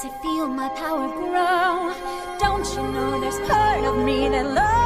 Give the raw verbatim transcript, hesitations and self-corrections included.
I feel my power grow. Don't you know there's part of me that loves